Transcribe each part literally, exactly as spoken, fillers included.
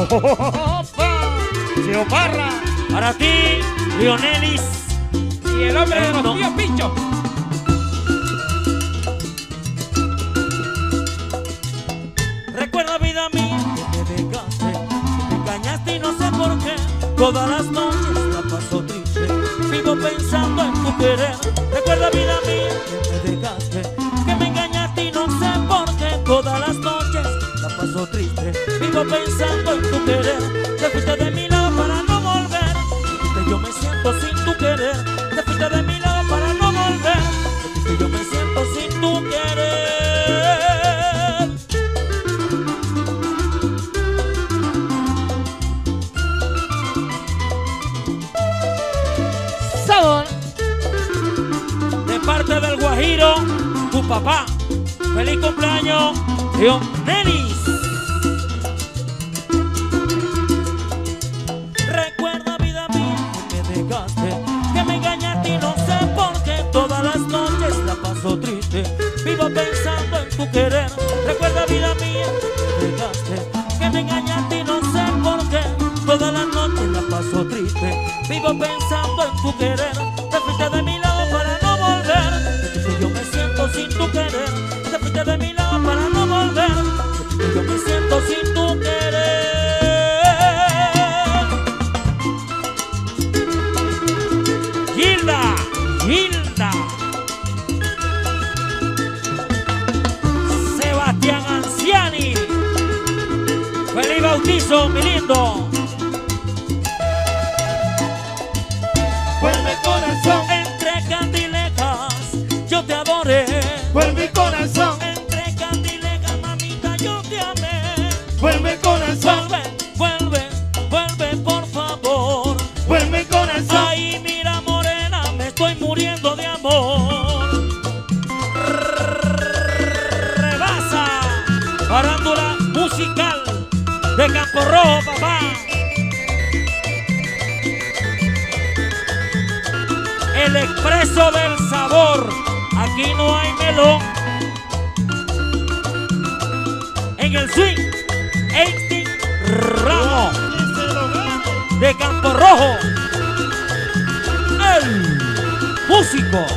¡Opa! Geoparra. Para ti, Leonelis. Y el hombre de los No. tíos Pincho. Recuerda, vida mía, que me dejaste, me engañaste y no sé por qué. Todas las noches la paso triste, vivo pensando en tu querer. Recuerda, vida mía, que me dejaste, que me engañaste y no sé por qué. Todas las noches la paso triste, vivo pensando en tu querer. Te fuiste de mi lado para no volver, te fuiste, yo me siento sin tu querer. Te fuiste de mi lado para no volver, te fuiste, yo me siento sin tu querer. Sabor. De parte del Guajiro, tu papá. Feliz cumpleaños, Leonelis. Recuerda, vida mía, que me dejaste, que me engañaste y no sé por qué. Todas las noches la paso triste, vivo pensando en tu querer. Recuerda, vida mía, que me dejaste, que me engañaste y no sé por qué. Todas las noches la paso triste, vivo pensando en tu querer. Te fuiste de mi lado para no volver, te fuiste, yo me siento sin tu querer. Te fuiste de mi lado para no volver, te fuiste, yo me siento sin tu querer. Gilda, Gilda. Sebastián Anciani. Feliz bautizo, mi lindo. Vuelve corazón. Entre candilejas yo te adoré. Vuelve corazón. Entre candilejas, mamita, yo te amé. Vuelve corazón. Vuelve, vuelve, vuelve, por favor. Vuelve corazón. Ay, mira, morena, me estoy muriendo de amor. Rebasa, farándula musical de Campo Rojo, papá. El expreso del sabor, aquí no hay melón. En el swing, Eighteen Ramos de Campo Rojo, el músico.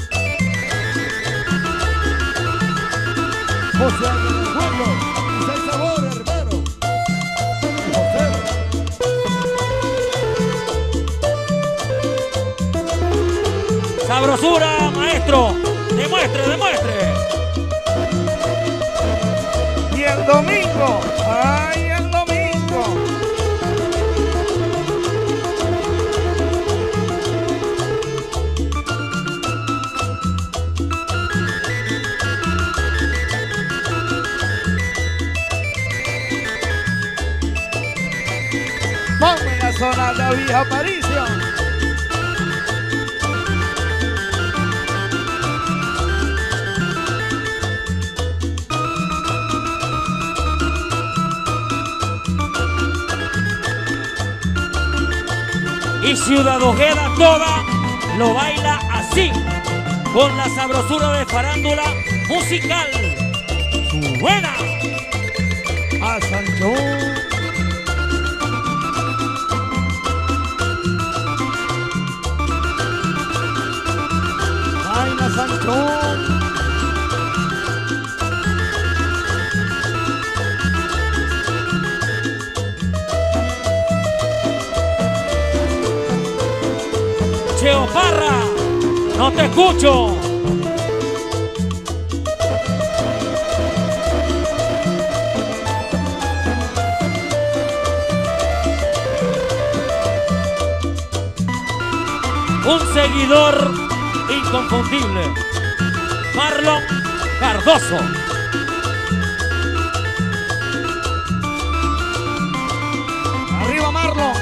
José Ángel del Pueblo. Ese sabor, hermano. José. Sabrosura, maestro, demuestre, demuestre. Y el domingo. Ay, el domingo. Ponme la zona de la vieja Aparicio. Y Ciudad Ojeda toda lo baila así, con la sabrosura de farándula musical. Buena. A Sancho. Baila Sancho. Geoparra, no te escucho. Un seguidor inconfundible, Marlon Cardoso. Arriba Marlon.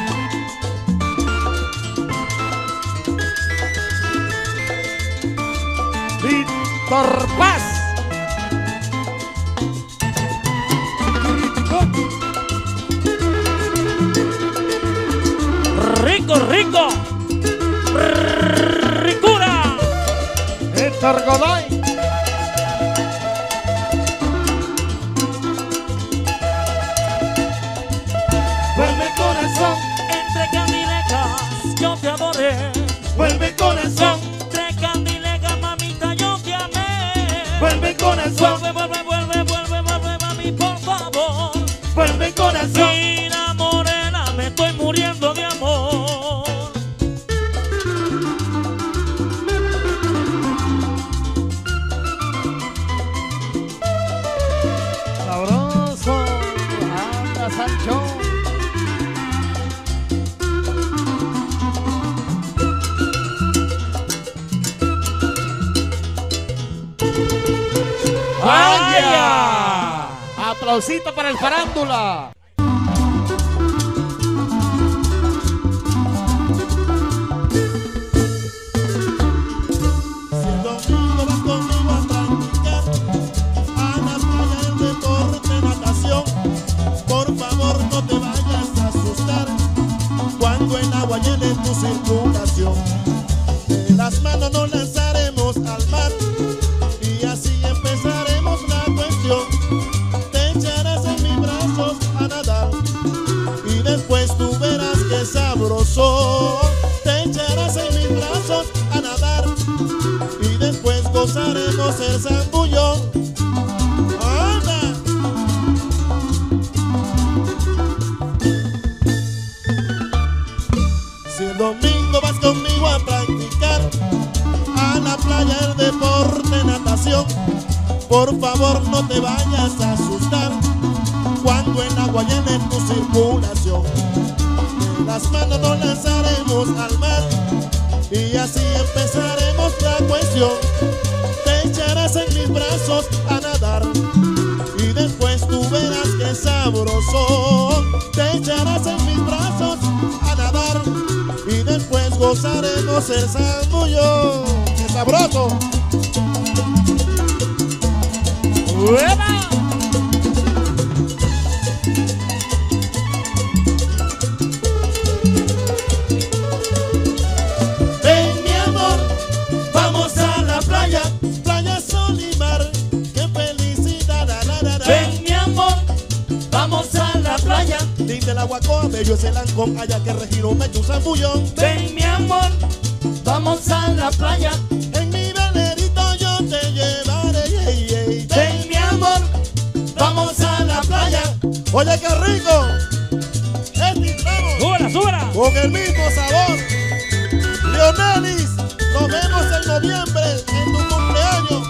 Víctor Paz. Rico, rico. Ricura. Héctor Godoy. yo te adoré. Vuelve corazón, Entre candilejas, mamita, yo te amé. vuelve corazón, Vuelve, vuelve, vuelve, vuelve, vuelve, mami, por favor. vuelve corazón. Mira, morena, me estoy muriendo de amor. Sabroso, anda Sancho. ¡Vaya! Aplausito para el farándula. Si el domingo vas conmigo a practicar a la playa el deporte natación, por favor no te vayas a asustar cuando el agua llene tu circulación. De las manos nos lanzaremos al mar y así empezaremos la cuestión. Te echarás en mis brazos a nadar y después tú verás que sabroso. Te echarás en mis brazos a nadar y después gozaremos el zambullón. ¡Anda! Si el domingo vas conmigo a practicar a la playa el deporte natación, por favor no te vayas a asustar cuando el agua llene tu circulación. De las manos nos lanzaremos al mar y así empezaremos la cuestión. Te echarás en mis brazos a nadar y después tú verás que sabroso. Te echarás en mis brazos a nadar y después gozaremos el zambullón. ¡Qué sabroso! ¡Uepa! Ven mi amor, vamos a la playa, playa, sol y mar, qué felicidad, la, la, la, la. Ven, mi amor, vamos a la playa. Linda el aguacoa, bello es el ancón, allá que regiro me echo un zambullón. Ven, mi amor, vamos a la playa. En mi velerito yo te llevaré, yeah, yeah. Ven, mi amor, vamos a la playa. Oye, qué rico, este tramo, ¡Súbela, súbela! con el mismo sabor. Leonelis, nos vemos en noviembre, en tu cumpleaños.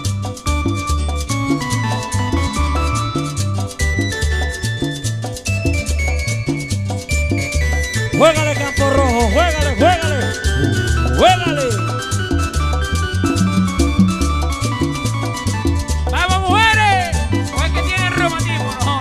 Juégale, Campo Rojo, juégale, juégale, juégale. ¡Vamos, mujeres! ¿O es que tienen reumatismo? No.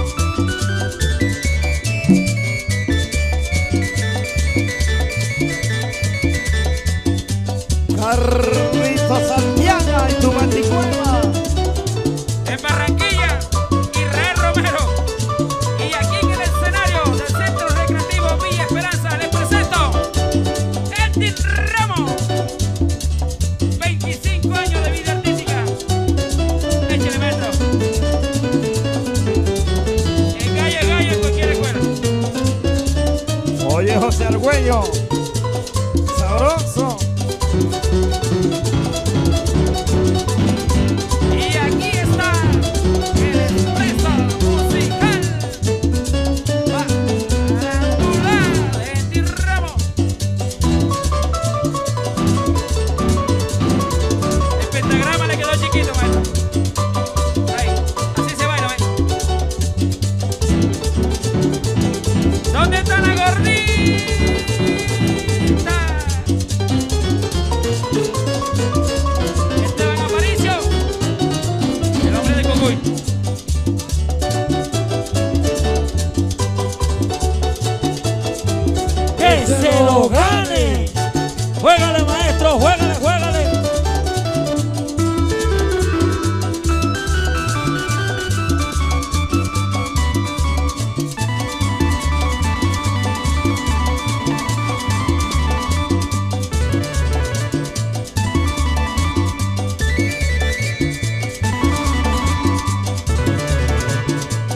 Carlito Santiago y tu bandicueva. En Barranquilla, Israel Romero. Y aquí en el escenario del Centro Recreativo Villa Esperanza les presento Edwin Ramos. veinticinco años de vida artística. Échale, maestro. En gallo, gallo en cualquier escuela. Oye, José Argüello. Sabroso. Y aquí está el expreso musical Farándula de Edwin Ramos. El pentagrama le quedó chiquito, maestro. Ahí, así se baila, ¿ves? ¿Dónde está la gordita? Esteban Aparicio, el hombre de Cocuy. ¡Que se lo gane! ¡Juégale, maestro! ¡Juégale, juégale!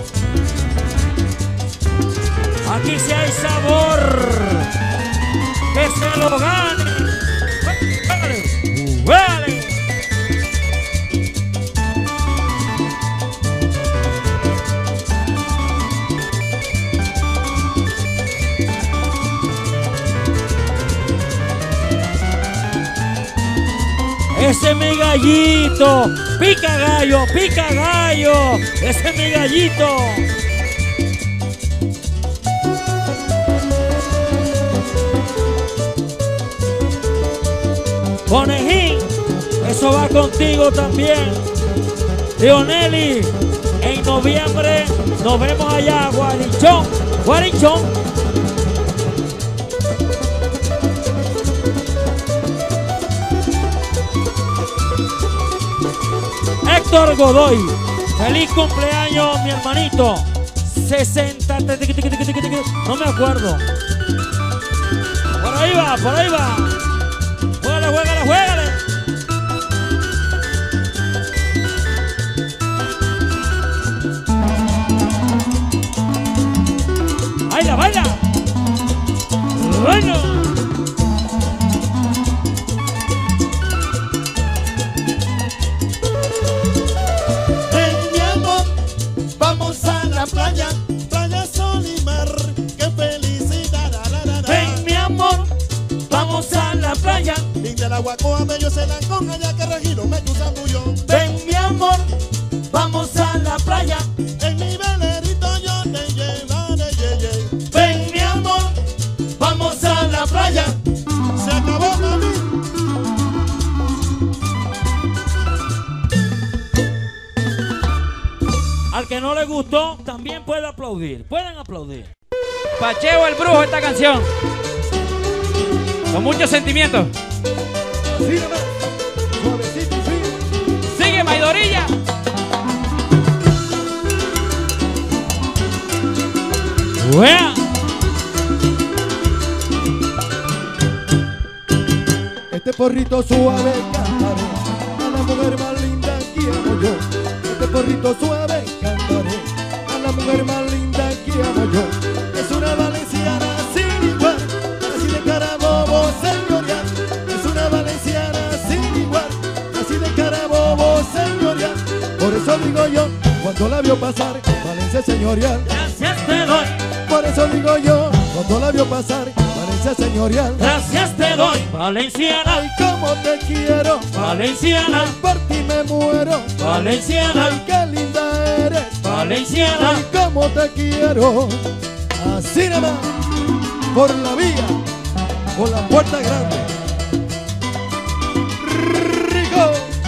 Aquí sí hay sabor. que se lo gane. ¡Juégale! ¡Juégale! Ese es mi gallito, pica gallo, pica gallo, ese es mi gallito. Conejín, eso va contigo también. Leoneli, en noviembre nos vemos allá, Guarichón, Guarichón. Héctor Godoy, feliz cumpleaños mi hermanito, sesenta, no me acuerdo. Por ahí va, por ahí va. Juégale, juégale, juégale. Baila, baila. Bueno. Playa, playa, sol y mar, qué felicidad. Da, da, da, da. Ven mi amor, vamos a la playa. Linda la guacoa, bello se la conja, ya que regiro me cruzan bullón. Ven mi amor, vamos a la playa. En mi velerito yo te llevaré, ye, ye. Ven mi amor, vamos a la playa. Se acabó, mami. Al que no le gustó, también puede aplaudir. Pueden aplaudir. Pacheo el Brujo, esta canción. Con mucho sentimiento. Así nomás, suavecito y frío. Sigue Maidorilla. ¡Wea! Este porrito suave cantaré a la mujer más linda que amo yo. Este porrito suave cantaré a la mujer más linda que amo yo. Es una valenciana sin igual, así de cara bobo señorial. Es una valenciana sin igual, así de cara bobo señorial. Por eso digo yo, cuando la vio pasar, Valencia señorial. Gracias te doy, Por eso digo yo, cuando la vio pasar, Valencia señorial. gracias te doy, Valenciana, Ay, cómo te quiero, Valenciana, por ti me muero. Valenciana, Ay, qué linda eres, Valenciana. ay, cómo te quiero. Así nada más, por la vía, por la puerta grande. Rico.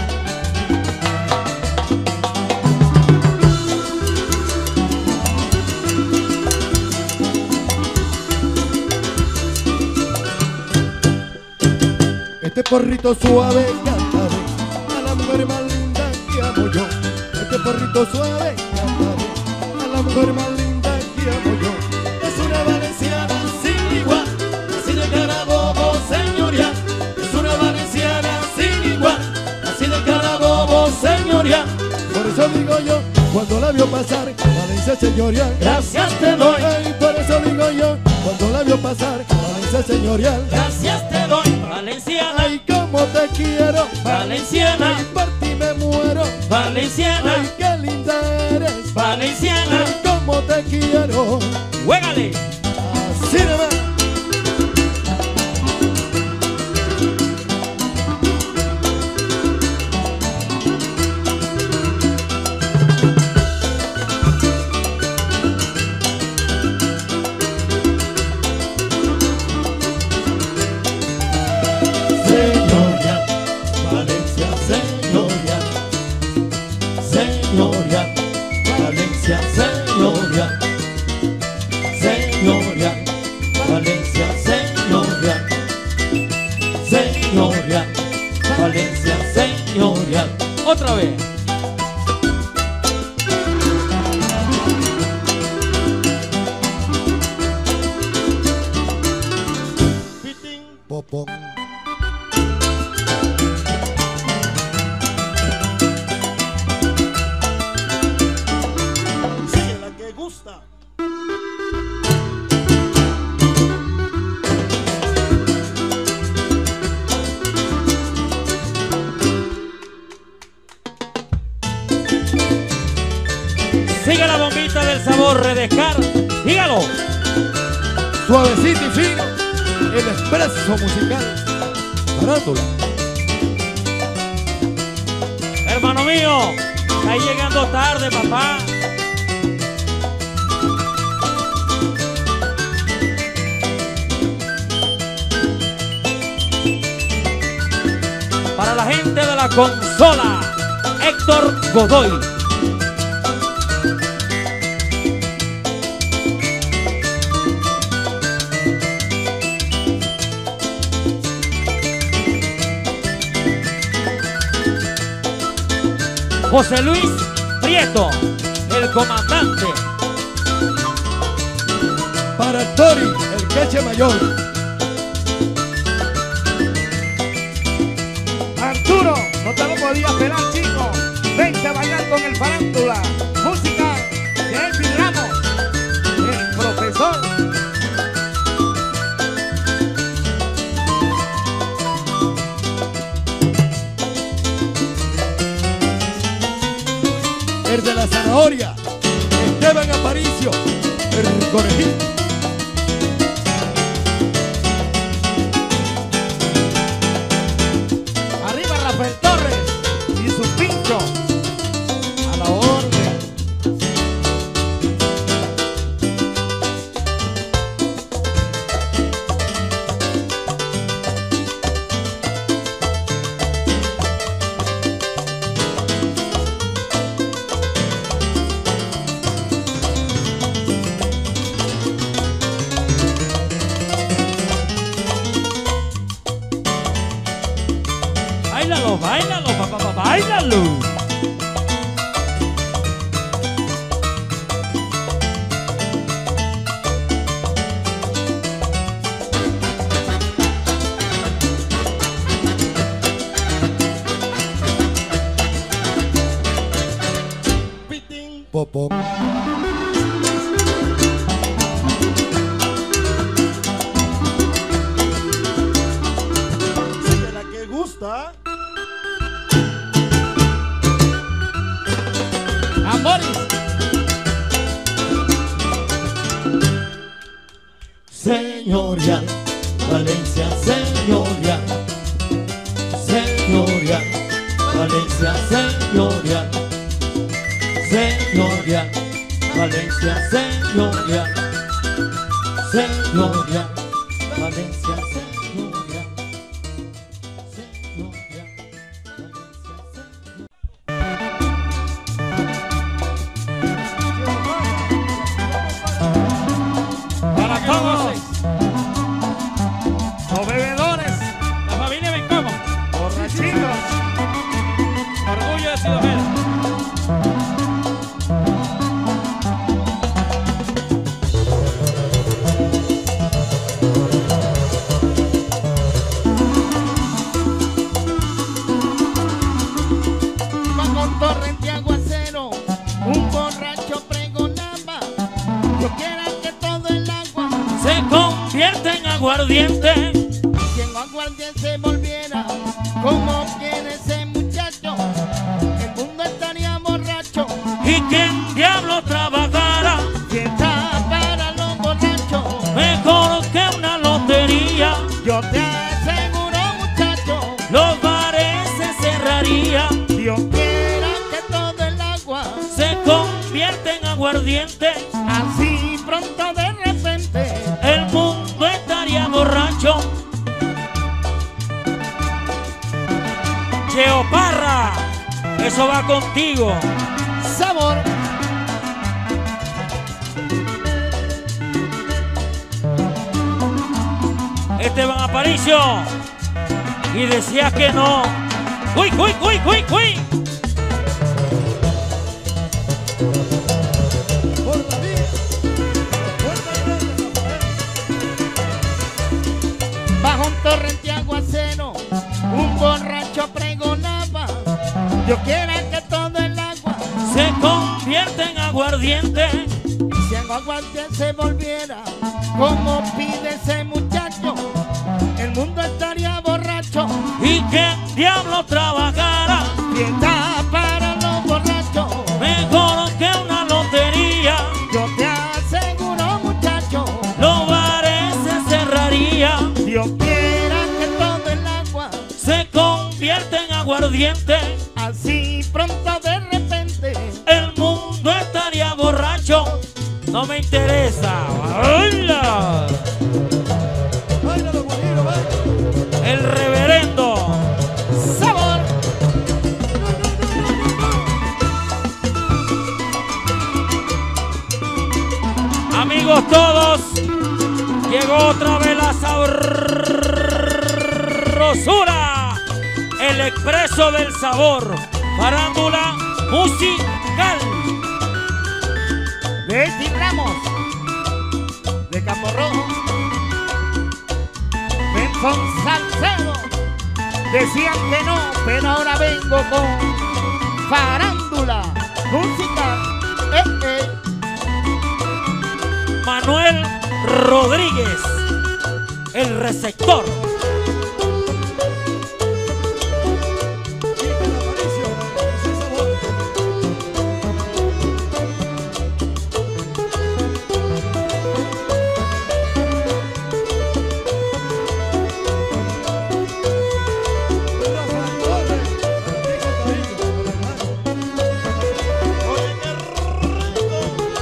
Este porrito suave cantaré a la mujer más linda que amo yo. Este porrito suave cantaré a la mujer más linda que amo yo. Es una valenciana sin igual, así de cara bobo señorial. Es una valenciana sin igual, así de cara bobo señorial. Por eso digo yo, cuando la vio pasar, Valencia señorial. Gracias te doy, Ay, por eso digo yo, cuando la vio pasar, Valencia señorial. gracias te doy, Valenciana, Ay, cómo te quiero, Valenciana, ay, por ti me muero. Valenciana, Ay, qué linda eres, Valenciana. ay, cómo te quiero. ¡Juégale! Así nomás. Señorial, Valencia señorial. Señorial, Valencia señorial. Señorial, Valencia señorial. Señorial, Valencia señorial. Otra vez. Pitín, Popón. sigue la que gusta. el sabor redescar. Dígalo. Suavecito y fino, el expreso musical. Farándula. Hermano mío, está llegando tarde, papá. Para la gente de la consola, Héctor Godoy. José Luis Prieto, el comandante. Para el Tori, el queche mayor. Arturo, no te lo podía esperar, chico. Vente a bailar con el Farándula. Música de Elvin Ramos, el profesor. El de la zanahoria, Esteban Aparicio, el conejito. Arriba Rafael Torres y su pincho. A la orden. Báilalo, báilalo, papá, papá, báilalo. Pitín. Popó. Sigue la que gusta. Amores. Señoría, Valencia, señoría. Señoría, Valencia, señoría. Señoría, Valencia, señoría. Señoría, Valencia, señoría. Señoría, Para todos los bebedores, la familia Bencomo, borrachitos. orgullo de Sidomera. Iba con torrente aguacero, un borracho pregonaba. Yo quiera que todo el agua, Se convierte en aguardiente. si en aguardiente se volviera, como quiere ese muchacho, el mundo estaría borracho. Y quien diablo trabajara Fiesta para los borrachos, mejor que una lotería. yo te aseguro, muchacho, Los bares se cerrarían. Dios quiera que todo el agua, Se convierte en aguardiente. así pronto de repente, El mundo estaría borracho. Cheo Parra, eso va contigo. sabor. Esteban Aparicio. Y decías que no. ¡Uy, uy, uy, uy, uy! Por la vía, Puerta Grande, Rafael. Bajo un torrente aguacero, un borracho pregonaba. Yo quiera que todo el agua, Se convierte en aguardiente. si en aguardiente se volviera, como pide ese muchacho, el mundo estaría borracho. Y que el diablo trabajara Fiesta para los borrachos, mejor que una lotería. convierte en aguardiente, así pronto de repente el mundo estaría borracho. No me interesa. ¡Hola! Baila, don Guajiro, baila. El reverendo sabor. Amigos todos, llegó otra vez la sabrosura, el expreso del sabor, farándula musical. De Elvin Ramos, de Campo Rojo, Benson Salcedo. Decían que no, pero ahora vengo con farándula musical. Eh, eh. Manuel Rodríguez, el receptor. Chica de Aparicio, ese sabor. Rafael Torres, Francisco Cabello, el hermano. Oye, qué rico.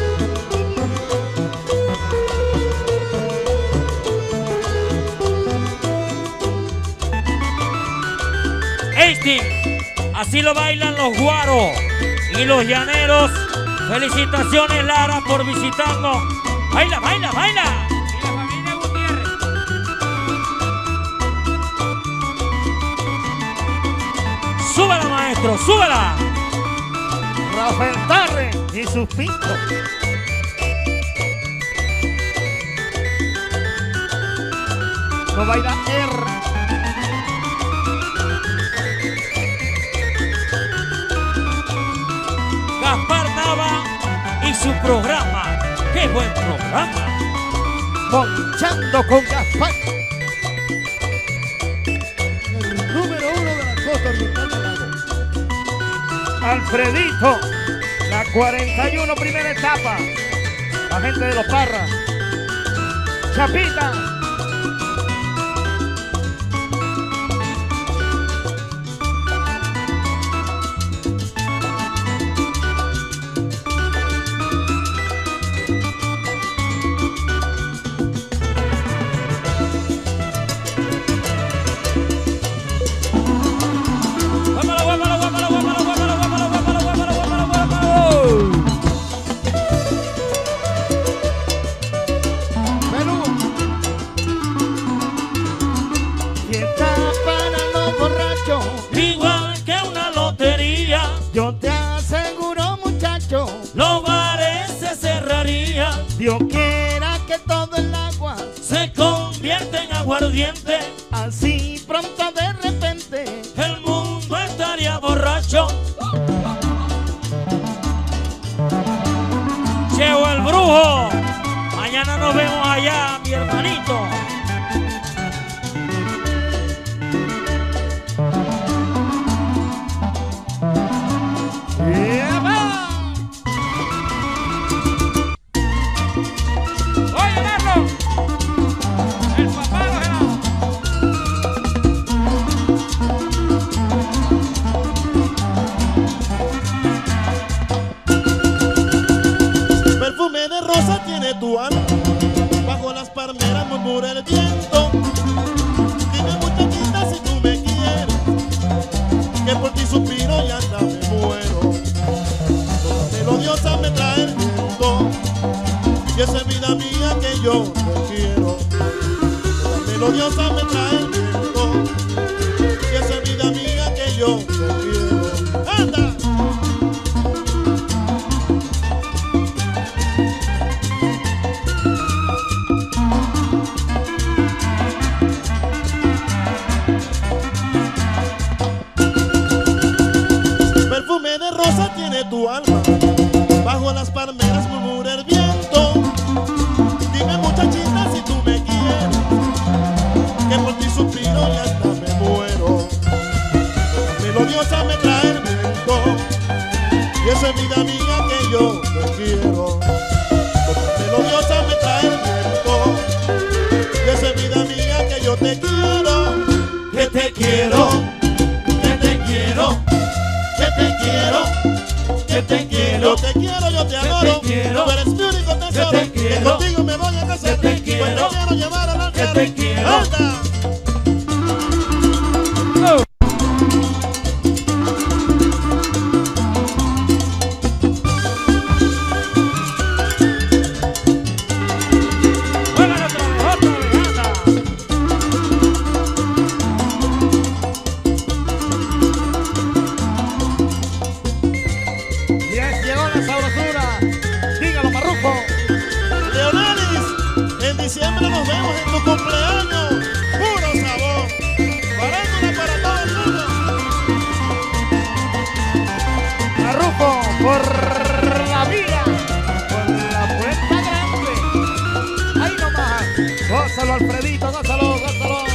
Einstein, así lo bailan los guaros y los llaneros. Felicitaciones, Lara, por visitarnos. Baila, baila, baila. Y la familia Gutiérrez. Súbela, maestro, súbela. Rafael Torres y sus pintos. No baila R. Gaspar Nava y su programa. ¡Qué buen programa! Ponchando con Gaspar. El número uno de la costa oriental del lago. Alfredito, la cuarenta y uno primera etapa. La gente de los Parras. Chapita. ¡Guápalo, guápalo, guápalo, guápalo, guápalo, guápalo, guápalo, guápalo, guápalo, guápalo! Perú, Fiesta para los borrachos. Igual que una lotería, Yo te aseguro, muchacho, los bares se cerrarían, Dios quiera que todo el agua se convierte en aguardiente, así pronto de repente. el mundo estaría borracho. Cheo el brujo, mañana nos vemos allá, mi hermanito. ¡Eva! Oye, Marlon. El papá de los helados. Perfume de rosa tiene tu alma, bajo las palmeras murmura el viento. Dime, muchachita, si tú me quieres, que por ti suspiro y hasta me muero. Toda melodiosa me trae el viento, y esa es vida mía que yo te quiero. Toda melodiosa me trae el viento, y esa es vida mía que yo te quiero. ¡Anda! Perfume de rosa tiene tu alma, bajo las palmeras murmura el viento. Dime, muchachita, si tú me quieres, que por ti suspiro y hasta me muero. Melodiosa me trae el viento, y esa es vida mía que yo te quiero. Melodiosa me trae el viento, y esa es vida mía que yo te quiero. Que te quiero, que que te quiero, Yo te quiero, yo te adoro. te quiero, Tú eres mi único tesoro. que te Que quiero, contigo me voy a casar. que te quiero, Pues te quiero llevar al altar. que te quiero. Anda. Juégale otra vez, otra vez, anda. Yes, llegó la sabrosura. Dígalo, Marrujo. Leonelis, en diciembre nos vemos en tu cumpleaños. Puro sabor. Farándula para todo el mundo. Marrujo, por la vía, por la puerta grande. Ahí nomás. Gózalo, Alfredito, gózalo, gózalo.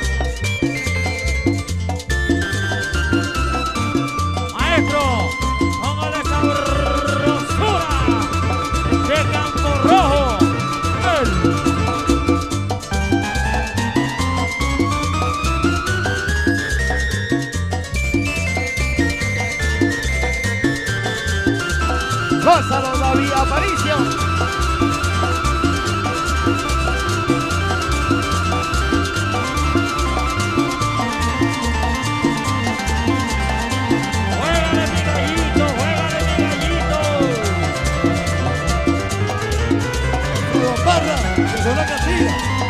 Maestro, póngale sabrosura de Campo Rojo. El Gózalo, David Aparicio. Juégale mi gallito, juégale mi gallito. Don Parra, que son la Castilla.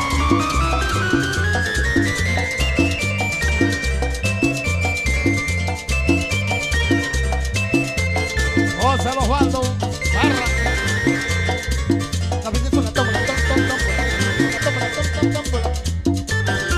Gózalo, Osvaldo. Barra. También es una tómbola, tom, tom, tómbola. Tómbola, tom, tom, tómbola.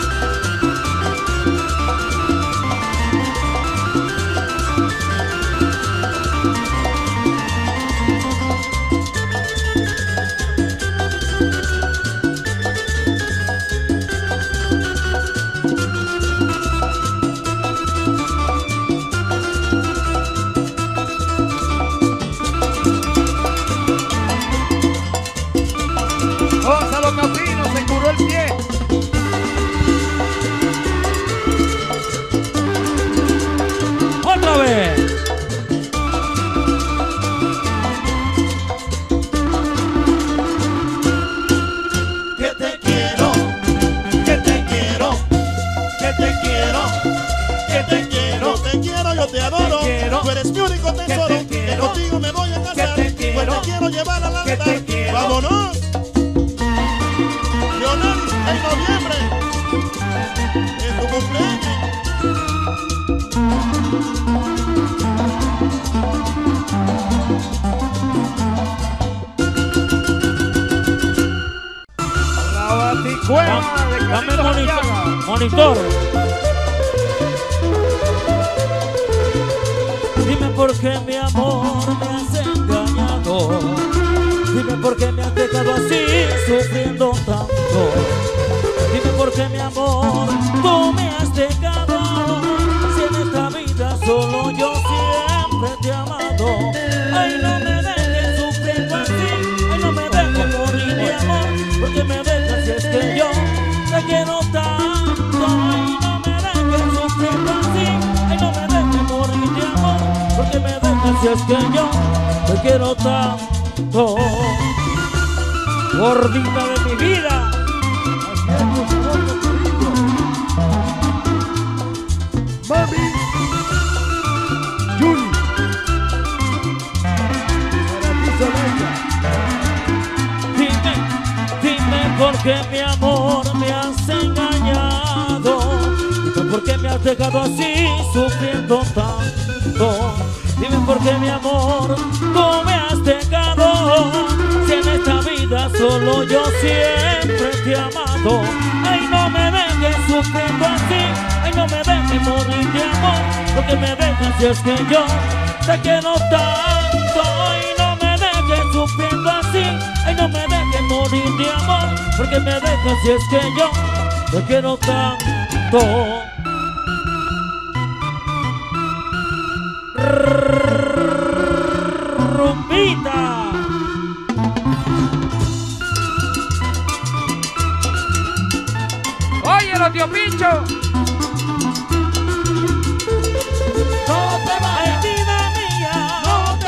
Gózalo, Caprino, se curó el pie. Otra vez. Que te quiero, que te quiero, que te quiero, que te quiero, te quiero, yo te adoro. Te quiero, Tú eres mi único tesoro. te Que quiero, contigo me voy a casar. que te quiero, Pues te quiero llevar al que altar. te quiero. Vámonos. Leonelis, en noviembre, en tu cumpleaños. La baticueva de Dame Carlitos monitor. Arriaga. Monitor. Dime por qué mi amor me has engañado. Dime por qué me has dejado así sufriendo tanto. Dime por qué mi amor tú me has dejado. Si en esta vida solo yo siempre te he amado. Ay, no me dejes sufriendo así. Ay, no me dejes morir de amor. Porque me dejas si es que yo te quiero tanto. Ay, no me dejes sufriendo así. Ay, no me dejes morir de amor. Porque me dejas si es que yo te quiero tanto. Gordita de mi vida. Mami, Yuli, para ti Solange. Dime, dime por qué mi amor me has engañado. Dime por qué me has dejado así sufriendo tanto. Dime por qué mi amor tú me has dejado. Si en esta vida solo yo siempre te he amado. Ay, no me dejes sufriendo así. Ay, no me dejes morir de amor. Porque me dejas si es que yo te quiero tanto. Ay, no me dejes sufriendo así. Ay, no me dejes morir de amor. Porque me dejas si es que yo te quiero tanto. Rumbita. Óyelo, tío Pincho. No te vayas, vida mía, no te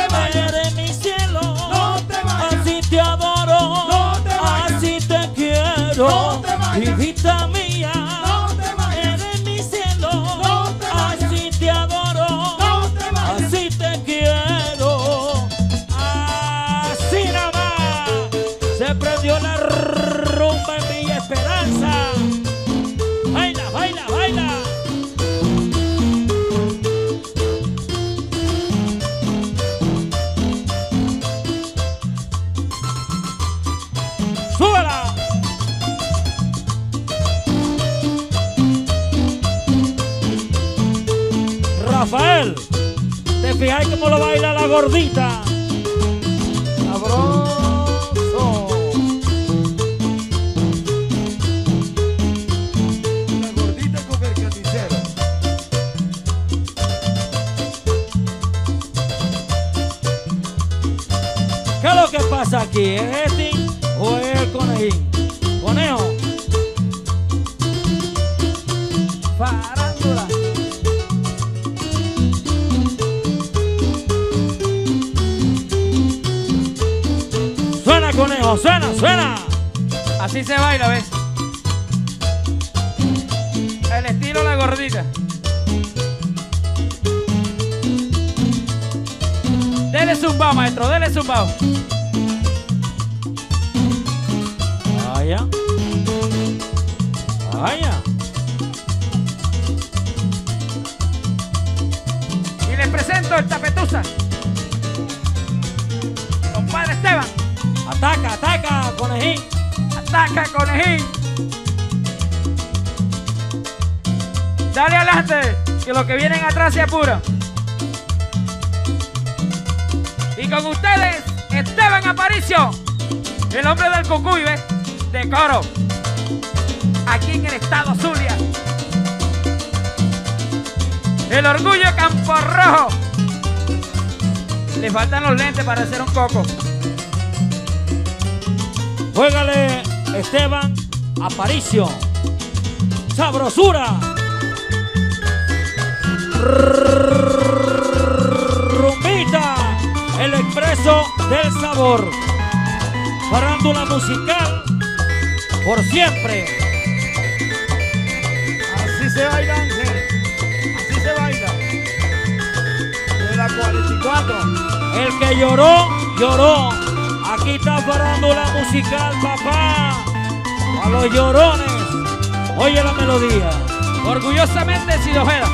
Rafael, ¿te fijáis cómo lo baila la gordita? Sabroso. La gordita con el carnicero. ¿Qué es lo que pasa aquí? ¿Es este o es el conejín? Conejo. Farándula. Suena, conejo, suena, suena. Así se baila, ¿ves? El estilo la gordita. Dele zumbao, maestro, dele zumbao. Vaya. Vaya. Y les presento el tapetusa. Compadre Esteban. Ataca, ataca, conejín. Ataca, conejín. Dale adelante, que los que vienen atrás se apuran. Y con ustedes, Esteban Aparicio, el hombre del cucuy, ¿ves? De coro. Aquí en el estado Zulia. El orgullo Campo Rojo. Le faltan los lentes para hacer un coco. Juégale, Esteban Aparicio. Sabrosura. Rumbita, el expreso del sabor. Farándula musical por siempre. Así se baila, Ángel. Así se baila. De la cuarenta y cuatro. El que lloró, lloró. Aquí está farándula musical, papá. A los llorones. Oye la melodía. Orgullosamente Cido Ojeda.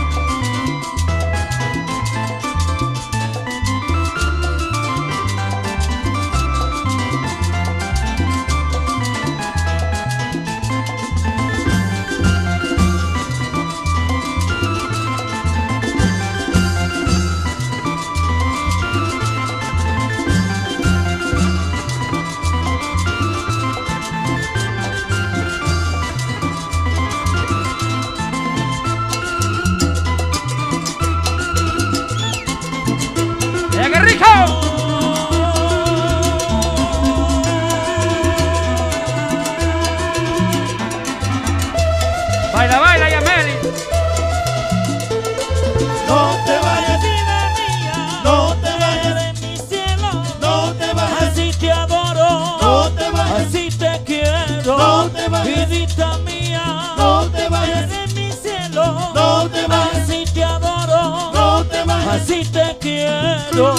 ¡Qué rico! Baila, baila, Yameli. No te vayas, Vida mía, no te vayas, eres mi cielo. no te vayas, Así te adoro, no te vayas, así te quiero. no te vayas, Vidita mía, no te vayas, eres mi cielo. no te vayas, Así te adoro, no te vayas. así te quiero.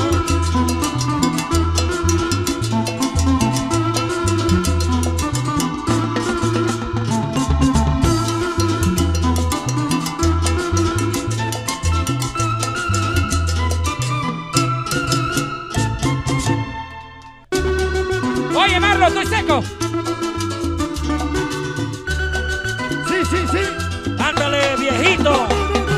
Oye, Marlo, estoy seco. Sí, sí, sí. Ándale, viejito.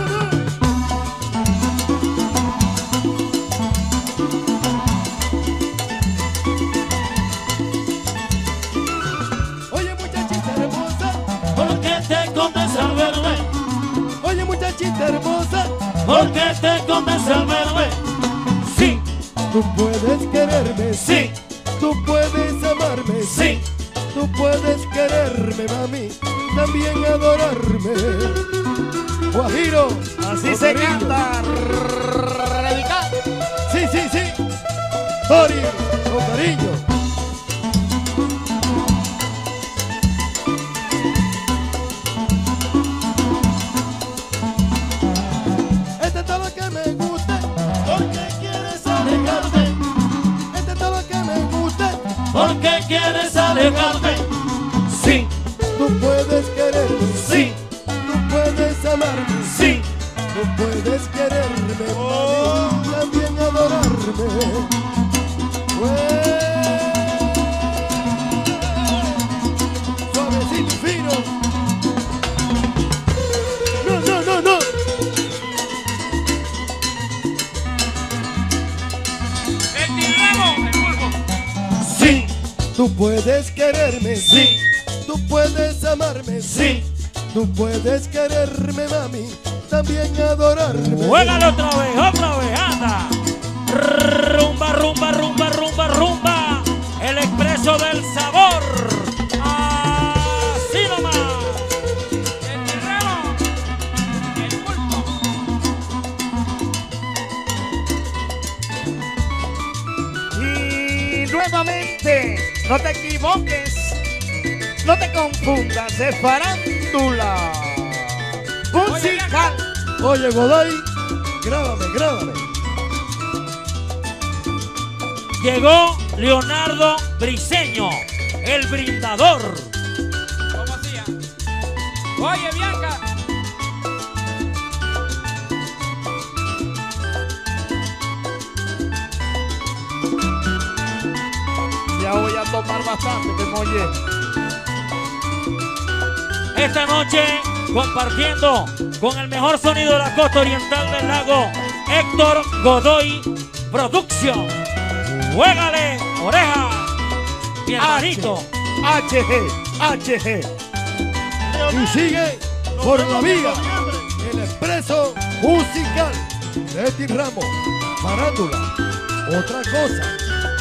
Oye muchachita hermosa, ¿Por qué te convence al verme? oye muchachita hermosa, ¿Por qué te convence al verme? Sí, tú puedes quererme, sí, tú puedes amarme, sí. tú puedes quererme, mami, también adorarme. Guajiro, Así con se cariño. canta. Radical. Sí, sí, sí. Tori, con cariño. Este es todo lo que me gusta, porque quieres alejarte. Este es todo lo que me gusta, ¿Por qué quieres alejarme? Sí, tú puedes quererme, sí, tú puedes amarme, sí. tú puedes quererme, mami, también adorarme. Pues, suavecito y fino. No, no, no, no. Tú puedes quererme, Sí. Tú puedes amarme, Sí. Tú puedes quererme, mami, también adorarme. Juégale otra vez, otra vez, anda. Rumba, rumba, rumba, rumba, rumba. El expreso del sabor. Así nomás. El guerrero, el pulpo. Y nuevamente, no te equivoques, no te confundas, es farándula musical. Oye, Godoy, grábame, grábame. Llegó Leonardo Briseño, el brindador. ¿Cómo hacía? Oye, Bianca. Ya voy a tomar bastante, que molle. Esta noche compartiendo con el mejor sonido de la costa oriental del lago, Héctor Godoy Production. Juégale, oreja, mi hermanito. H G, H G. Y sigue por la vía el expreso musical de Eti Ramos, farándula, otra cosa.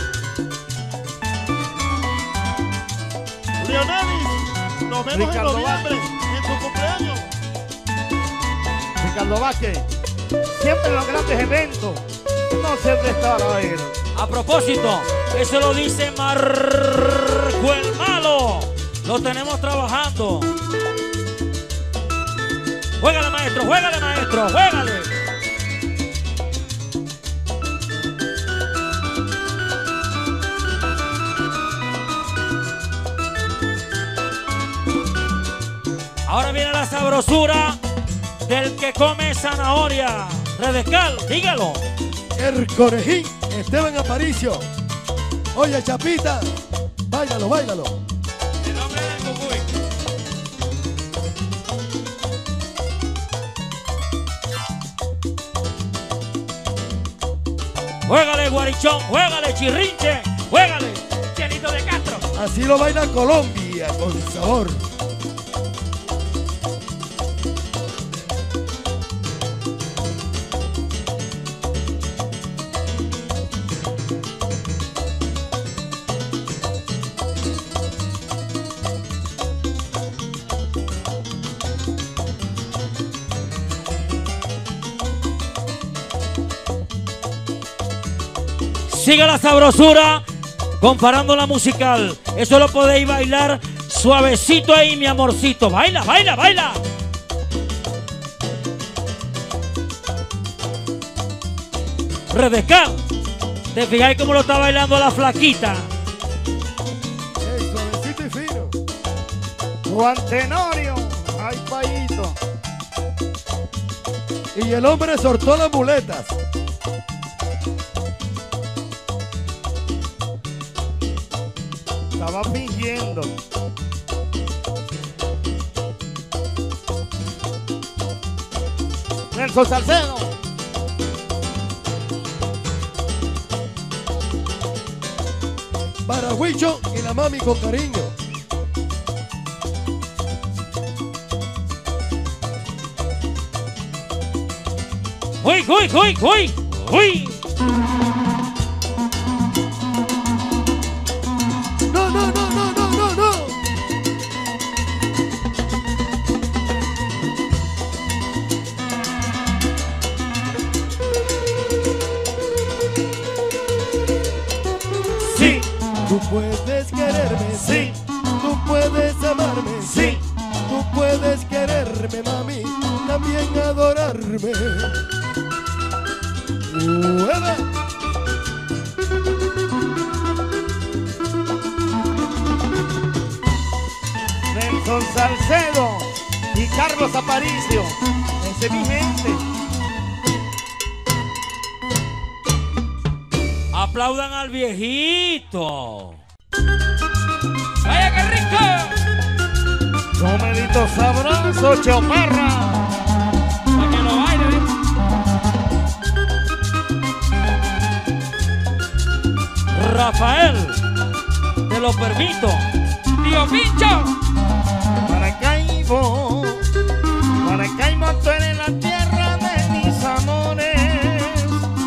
Leonelis, nos vemos Ricardo en noviembre, en tu cumpleaños. Ricardo Vázquez, siempre en los grandes eventos, no siempre estará él. A propósito, eso lo dice Marco el Malo. Lo tenemos trabajando. Juégale, maestro, juégale, maestro, juégale. Ahora viene la sabrosura del que come zanahoria. Redescal, dígalo. El Conejín, Esteban Aparicio. Oye, Chapita, báilalo, báilalo. El hombre del cucuy. Juégale, guarichón, juégale, chirrinche, juégale. Chelito de Castro. Así lo baila Colombia, con sabor. Sigue la sabrosura comparando la musical. Eso lo podéis bailar suavecito ahí, mi amorcito. Baila, baila, baila. Redescal. ¿Te fijáis cómo lo está bailando la flaquita? Ey, suavecito y fino. Juan Tenorio, ay, payito. Y el hombre soltó las muletas. Estaba fingiendo. Nelson Salcedo. Baragüicho y la mami con cariño. ¡Uy, uy, uy, uy! ¡Uy! No, no, no, no, no, no, no. Sí, Tú puedes quererme, sí, Tú puedes amarme, sí. Tú puedes quererme, mami, también adorarme. ¡Uela! Nelson Salcedo y Carlos Aparicio. Ese es mi gente. Aplaudan al viejito. ¡Vaya qué rico! Comedito sabroso, choparra. Para que lo baile, ¿eh? Rafael, de lo permito. Tío Pincho. Maracaibo, Maracaibo, tú eres la tierra de mis amores.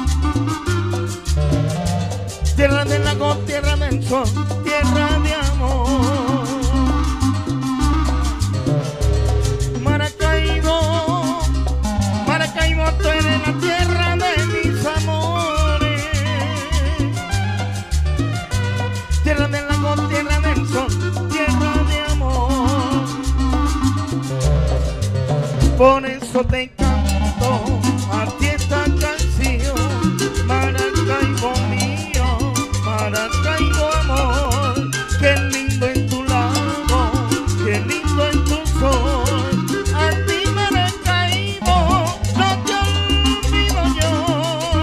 Tierra del lago, tierra del sol, tierra de amor. Maracaibo, Maracaibo, tú eres la tierra de mis amores. Tierra del lago, tierra del sol, tierra de amor. Por eso te canto a ti esta canción, Maracaibo mío, Maracaibo amor. Qué lindo en tu lago, qué lindo en tu sol. A ti Maracaibo no te olvido yo.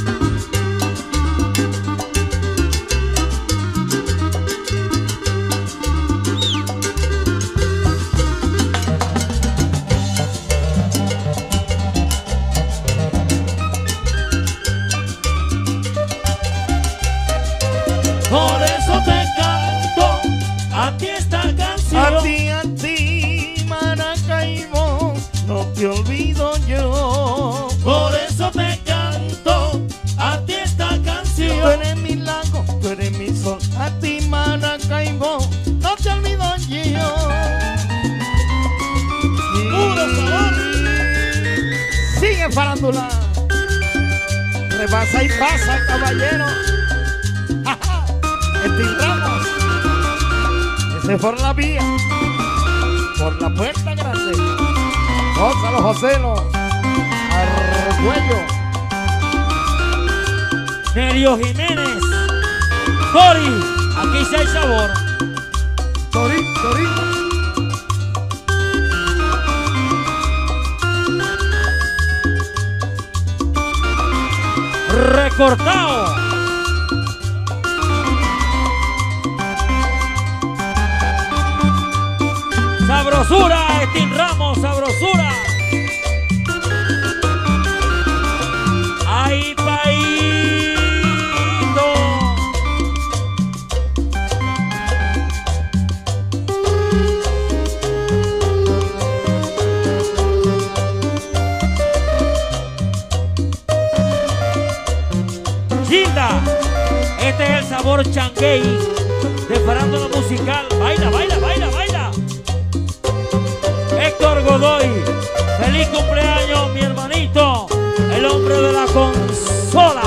Por eso te canto a ti esta canción. A ti, a ti, Maracaibo, no te olvido yo. Por eso te canto a ti esta Tú canción. eres mi lago, tú eres mi sol. A ti, Maracaibo, no te olvido yo. Puro sabor. Sigue farándula. Rebasa y pasa, caballero. Estín Ramos. Ese es por la vía, por la puerta grande. Gonzalo Joselo, Argüello. Nerio Jiménez. Cori, aquí sí hay sabor. Torí, Torí. Recortado. Sabrosura, Estín Ramos, sabrosura. Ay, paíto. Gilda, este es el sabor changuey de farándula musical. Baila, baila, baila, baila. Héctor Godoy, feliz cumpleaños, mi hermanito, el hombre de la consola.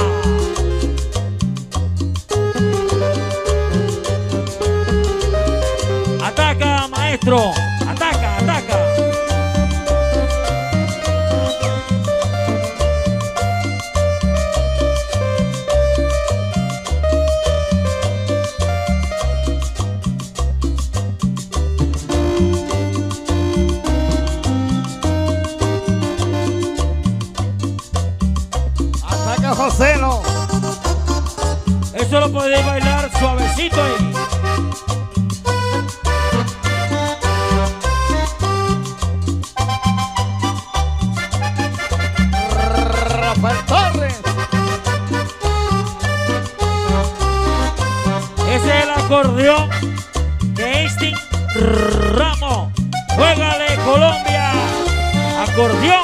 Ataca, maestro, ataca, ataca. Ataca Joselo. Eso lo podéis bailar suavecito ahí. Rafael Torres. Ese es el acordeón de Estín Ramos. Juégale, Colombia. Acordeón.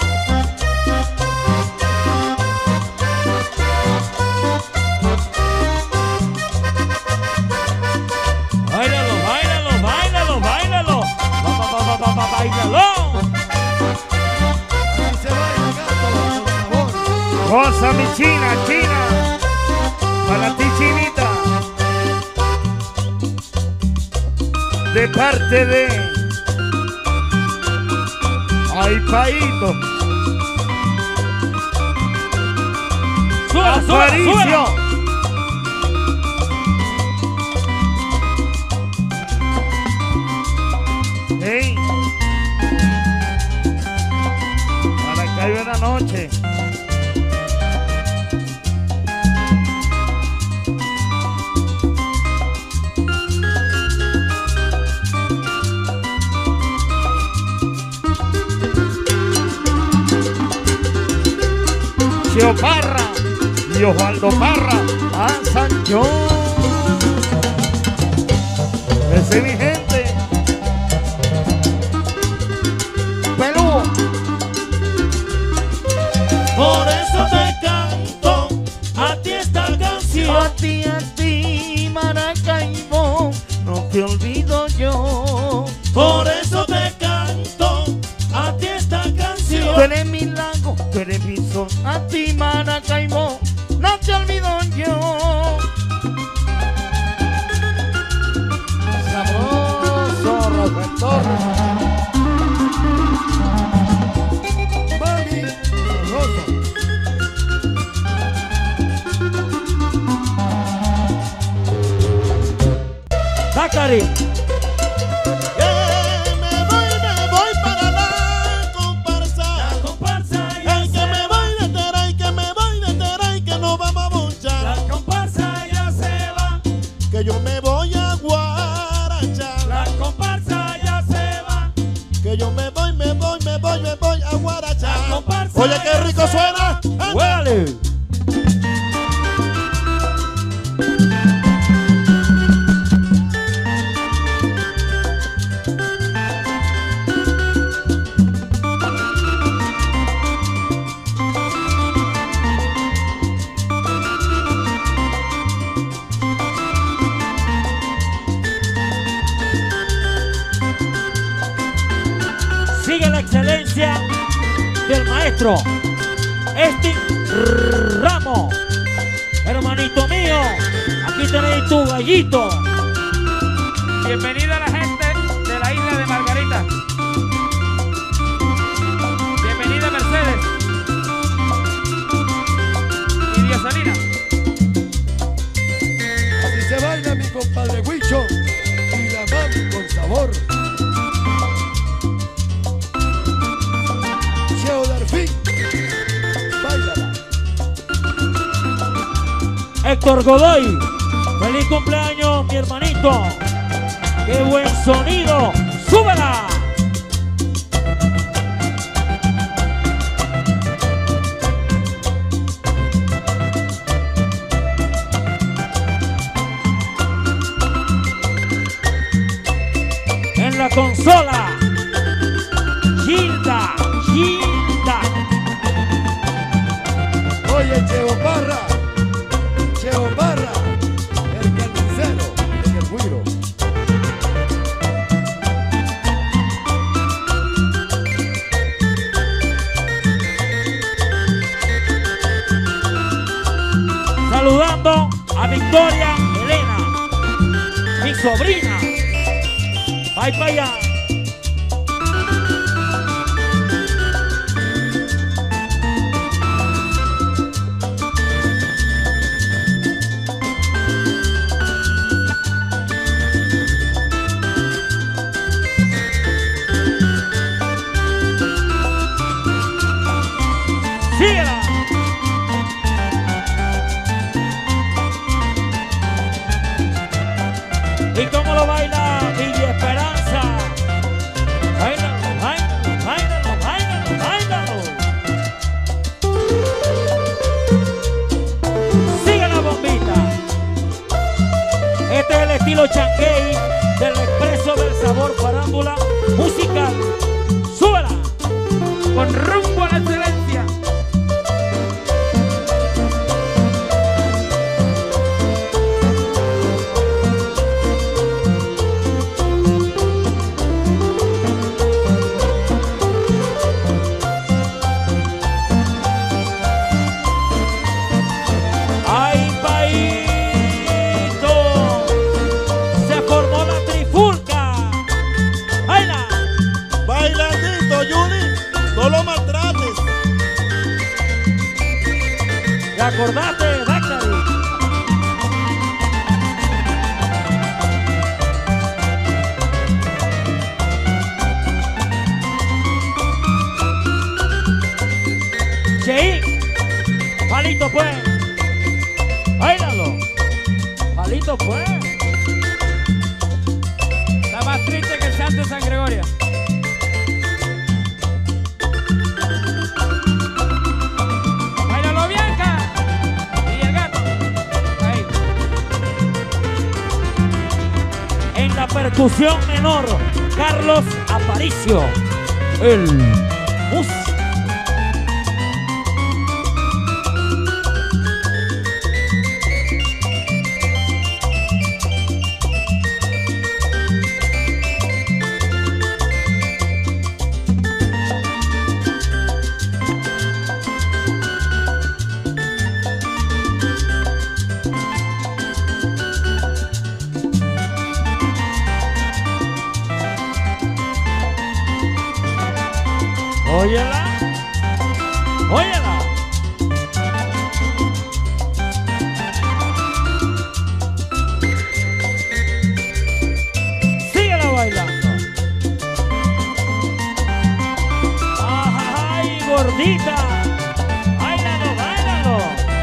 Báilalo, báilalo, báilalo, báilalo. Ba, ba, ba, ba, ba, ba, báilalo. Y se baila gato con sabor. Cosa mi China, China. Para ti, Chinita. De parte de Ay, Paito. Súbela, súbela, Aparicio. súbela. Hey. Maracaibo en la noche. Chio Parra y Osvaldo Parra a San John. Ese es mi gente. Peludo. Por eso te canto a ti esta canción. A ti, a ti, Maracaibo, no te olvido yo. Por eso te canto a ti esta Tú canción. eres mi lago, tú eres mi sol. A ti, Maracaibo, no te olvido yo. Sabroso, Rafael Torres. Mami, sabroso. Zacari, Que me voy, me voy para la comparsa. la comparsa ya Ay, que se me va. voy de Teray, que me voy de Teray, que nos vamos a La bonchar. comparsa ya se va. Que yo me voy a guarachar. La comparsa ya se va. Que yo me voy, me voy, me voy, me voy a guarachar. La comparsa Oye, qué ya rico se suena. va. Anda. Huélale. Sigue la excelencia del maestro Estin Ramos. Hermanito mío, aquí tenéis tu gallito. Bienvenida a la gente de la isla de Margarita. Bienvenida Mercedes y Dioselina. Así se baila mi compadre Huicho y la mami con sabor. Cheo Darfín, báilala. Héctor Godoy, feliz cumpleaños mi hermanito. Qué buen sonido, súbela. En la consola, Gilda, Gilda. Oye, Cheo Parra, Cheo Parra, el carnicero en el Guiro. Saludando a Victoria Elena, mi sobrina. Vai para allá. Síguela. ¿Y cómo lo baila Villa Esperanza? Báilalo, báilalo, báilalo, báilalo, báilalo. Sigue la bombita. Este es el estilo chanquey del expreso del sabor farándula musical. Súbela. Con rumbo a la excelencia. ¡Ay, paíto! Se formó la trifulca. ¡Baila! Bailandito, Juli, no lo maltrates. ¿Te acordaste, Zacari? Cheín, palito pues. Báilalo. Palito pues. Está más triste que el santo de San Gregorio. Báilalo, Bianca. Y el gato. Ahí. En la Percusión menor, Carlos Aparicio, el mus. Óyela, óyela. Síguela bailando. Ay, gordita. Báilalo, báilalo.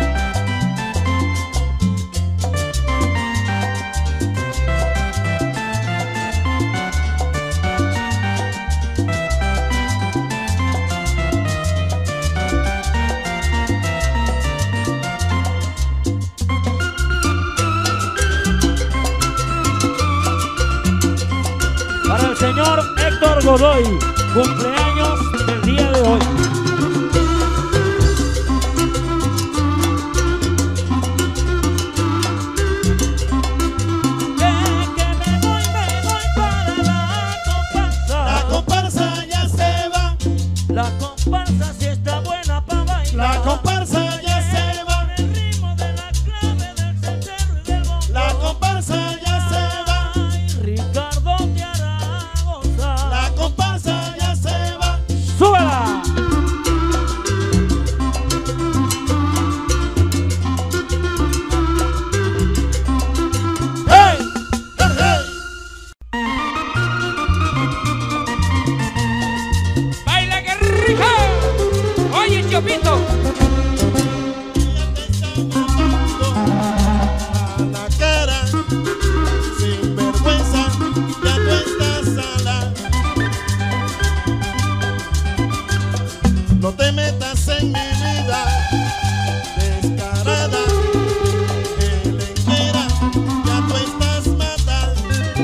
Para el señor Héctor Godoy, cumpleaños del día de hoy. Que, que me voy, me voy para la comparsa. La comparsa ya se va. La comparsa si está buena para bailar. La comparsa ya se va. Con el ritmo de la clave del cencerro y del bongo. La comparsa ya se va. Ay, Ricardo te hará gozar. La comparsa ya se va. ¡Súbela! ¡Hey! ¡Hey! ¡Baila que rico! Oye, Chopito. A la cara, sin vergüenza, ya tú estás sola. No te metas en mi vida, descarada, elenquera, ya tú estás mata.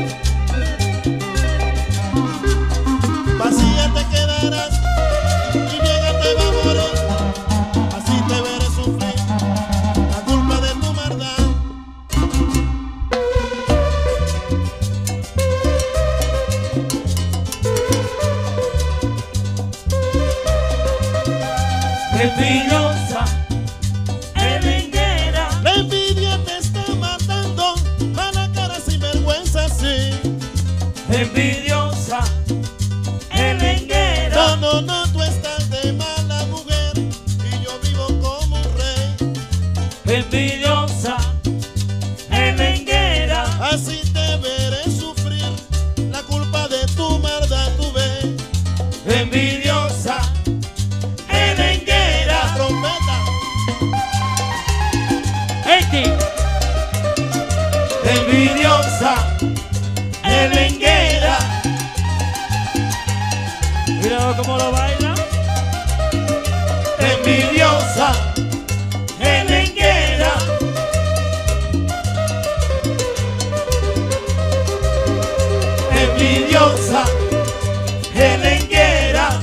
Vacía te quedarás y vieja te va a morir. Así te veré sufrir la culpa de tu maldad. Envidiosa, elenguera, La envidia te está matando, mala cara sin vergüenza, sí. envidiosa, elenguera. No, no, no, tú estás de mala mujer y yo vivo como un rey. Envidiosa, elenguera. Así te veré sufrir la culpa de tu maldad, tú ves. Envidiosa, elenguera. Trompeta, Eti. Envidiosa, elenguera. Mira cómo lo baila. Envidiosa, elenguera. Envidiosa, elenguera.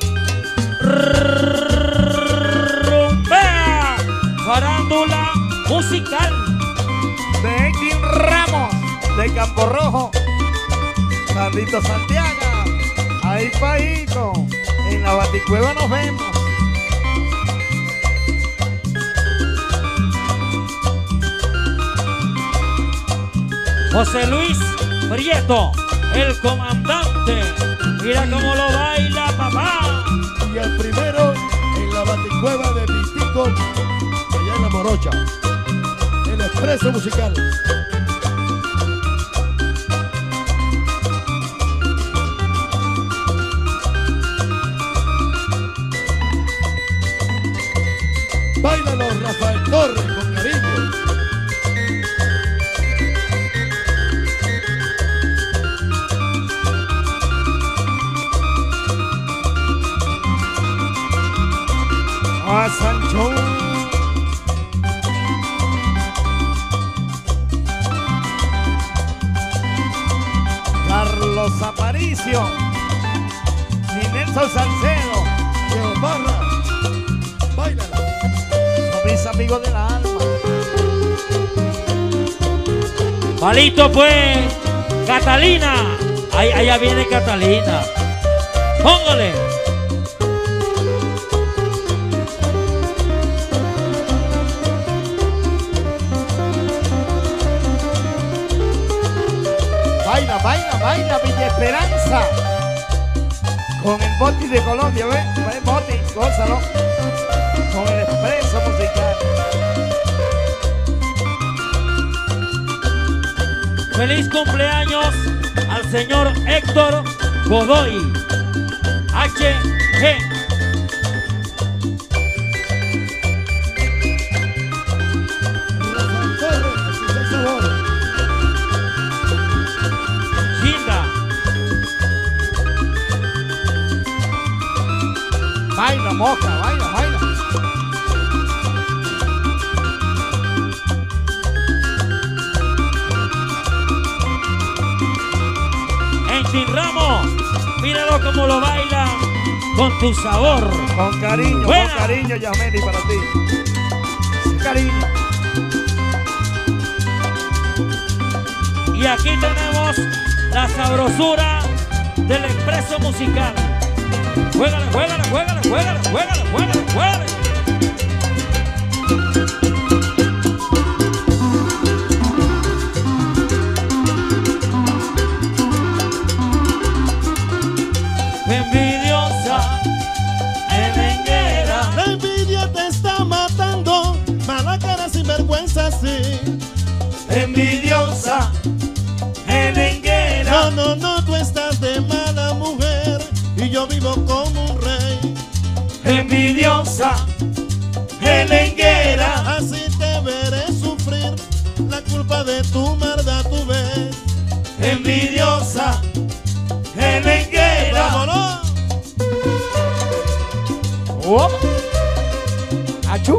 Rumbea, farándula musical. De Edwin Ramos, de Campo Rojo. Carlito Santiago, ahí paito. En la Baticueva nos vemos. José Luis Prieto, el comandante. Mira cómo lo baila, papá. Y el primero en la Baticueva de Vitico, allá en La Morocha. El expreso musical. Báilalo, Rafael Torres, con cariño. A Sancho. Mauricio y Nelson Salcedo. Diego Parra, báilala. Son mis amigos del alma. Palito pues, Catalina. Ahí, allá viene Catalina. Póngale. Baila, baila, baila, Villa Esperanza. Con el Boti de Colombia, ¿ves? El Boti, gózalo. Con el expreso musical. Feliz cumpleaños al señor Héctor Godoy. H G. Rosa Torres, así es el sabor. Ginda. Baila, moja, baila, baila. Entin Ramos. Míralo como lo baila con tu sabor. Con cariño, Buena. con cariño, Yameli, para ti. Sin cariño. Y aquí tenemos la sabrosura del expreso musical. Juégale, juégale, juégale, juégale, juégale, juégale, juégale. Envidiosa, envenguera. La envidia te está matando, mala cara sin vergüenza, sí. Envidiosa, envenguera. No, no, no, tú estás de mala mujer y yo vivo como un rey. Envidiosa, envenguera. Así te veré sufrir la culpa de tu maldad, tú ves. Envidiosa, envenguera. ¡Vámonos! Oh. Achú.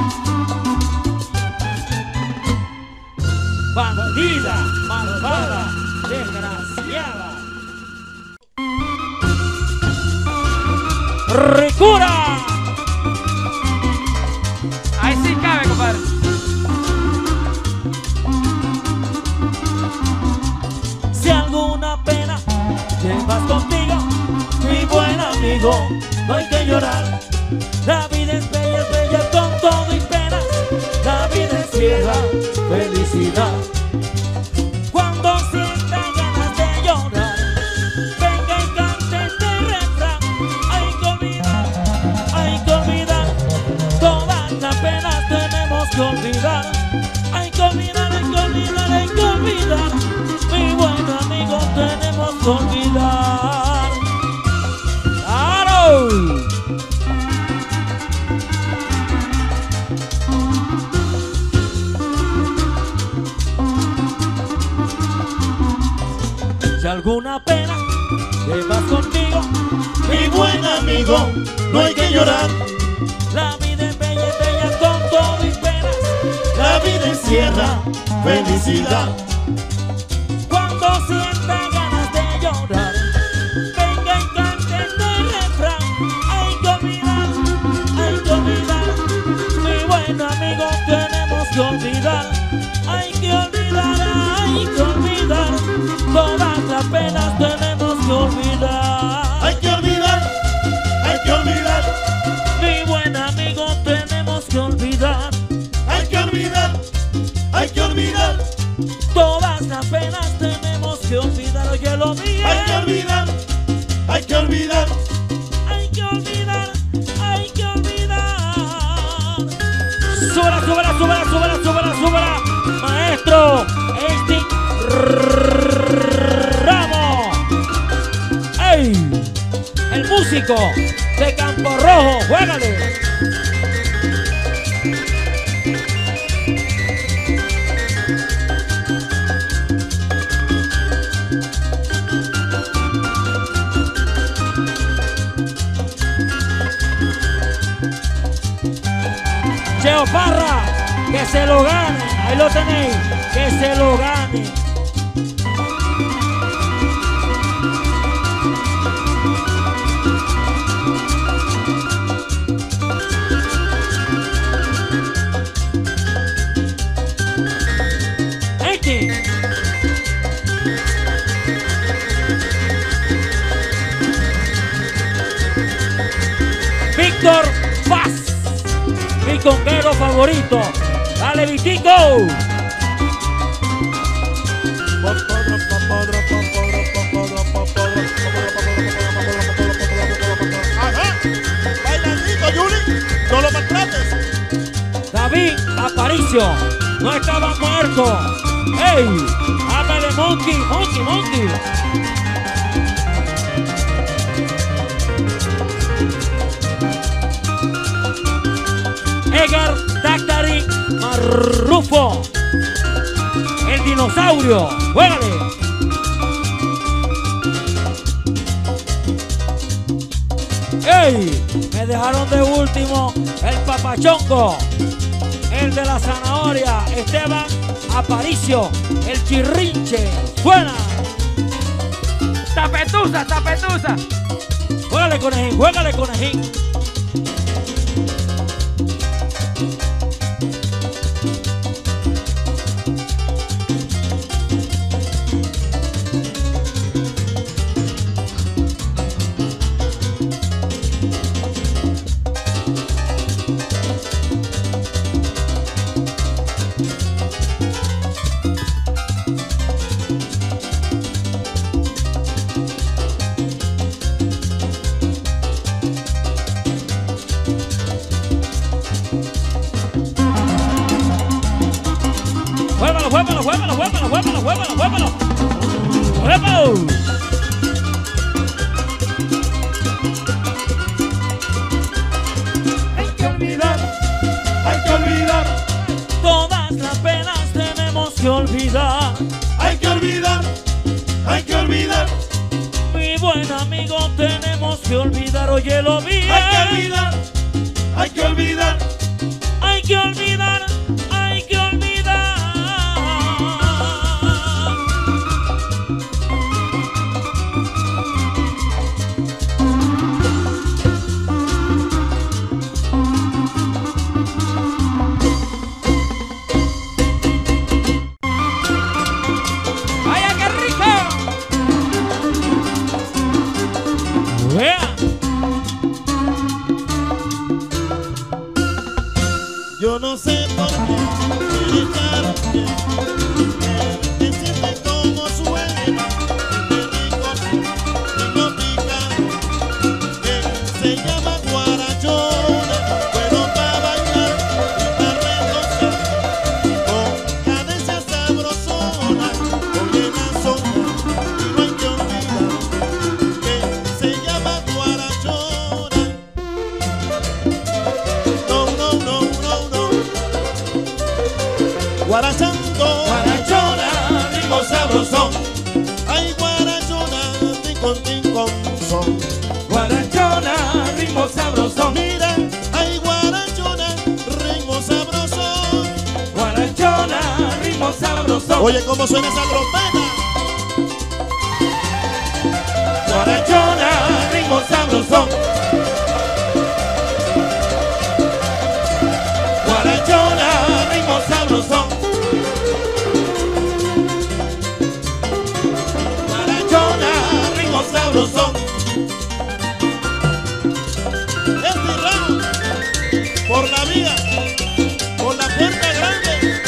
Bandida, malvada, desgraciada. ¡Ricura! Ahí sí cabe, compadre. Si alguna pena llevas contigo, mi buen amigo, no hay que llorar. La vida es bella, es bella con todo y penas. La vida es vieja, felicidad. Cuando sienta ganas de llorar, venga y cante este refrán. Hay que olvidar, hay que olvidar. Todas las penas tenemos que olvidar. Hay que olvidar, hay que olvidar, hay que olvidar. Mi buen amigo, tenemos que olvidar. ¡Claro! Si alguna pena llevas contigo, Mi buen amigo, no hay que llorar. la vida es bella, es bella con todo y penas. La vida encierra felicidad. Cuando sienta ganas de llorar, venga y cante este refrán. Hay que olvidar, hay que olvidar. Mi buen amigo, tenemos que olvidar. Hay que olvidar, hay que olvidar. Todas las penas tenemos que olvidar. Hay que olvidar, hay que olvidar, Mi buen amigo, tenemos que olvidar. hay que olvidar, hay que olvidar, Todas las penas tenemos que olvidar. Oye lo bien. hay que olvidar, hay que olvidar. Hay que olvidar, hay que olvidar. Súbela, súbela, súbela, súbela, súbela, súbela. Maestro, este Ramos. ¡Ey! El músico de Campo Rojo, juégale. Cheo Parra, que se lo gane. Ahí lo tenéis, que se lo gane. favorito. Dale, Vitico. Ajá. Bailandito, Yuli. No lo maltrates. David Aparicio. No estaba muerto. ¡Ey! ¡Háblale, Monkey! ¡Monkey, Monkey! Edgar Dactari Marrufo. El dinosaurio. ¡Juégale! ¡Ey! Me dejaron de último el papachongo. El de la zanahoria. Esteban Aparicio. El chirrinche. ¡Suena! Tapetusa, tapetusa. ¡Juégale, conejín! ¡Juégale, conejín! ¡Juégalo, juégalo, juégalo, juégalo, juégalo, juégalo, juégalo! ¡Juégalo! Hay que olvidar, hay que olvidar, Todas las penas tenemos que olvidar. hay que olvidar, hay que olvidar, Mi buen amigo, tenemos que olvidar. Óyelo bien. hay que olvidar, hay que olvidar. Hay que olvidar, hay que olvidar. ¡Vaya, qué rico! Vea. Yo no sé por qué gritar que te sientes como suena, que rico, rico picante, que se llama guarachona, bueno para bailar y para regozar, con cadencia sabrosona, oye la zona, y no hay que olvidar que se llama guarachona. No, no, no, no, no. Guarachando, Guarachona, ritmo sabrosón. ay guarachona, tincon, tincon, son. Guarachona, ritmo sabrosón. Mira, ay guarachona, ritmo sabroso. Guarachona, ritmo sabrosón. Oye, cómo suena esa trompeta. Guarachona, ritmo sabrosón. Guarachona, ritmo sabrosón. Guarachona, ritmo sabrosón. Este round, por la vía, por la puerta grande.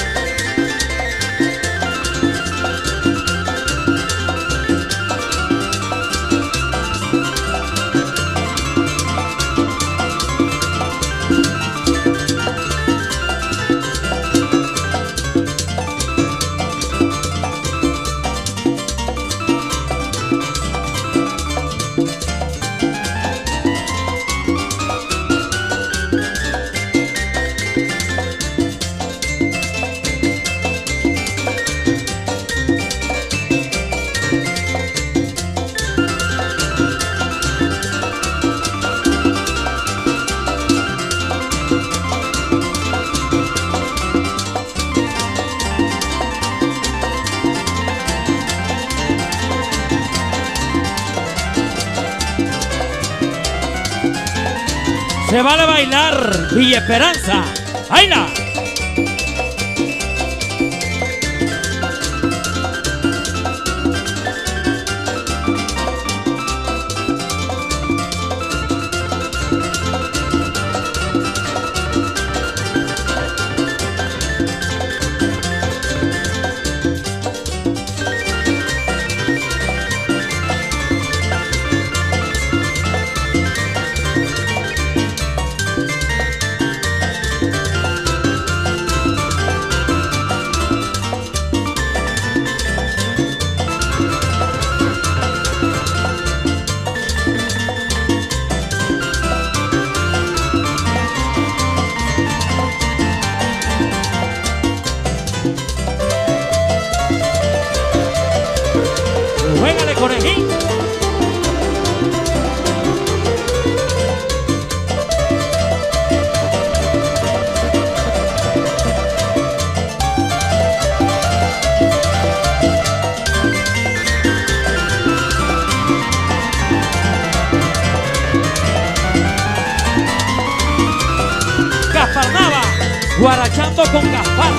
Se vale bailar, Villa Esperanza. ¡Baila! Medellín. Gaspar Nava, guarachando con Gaspar.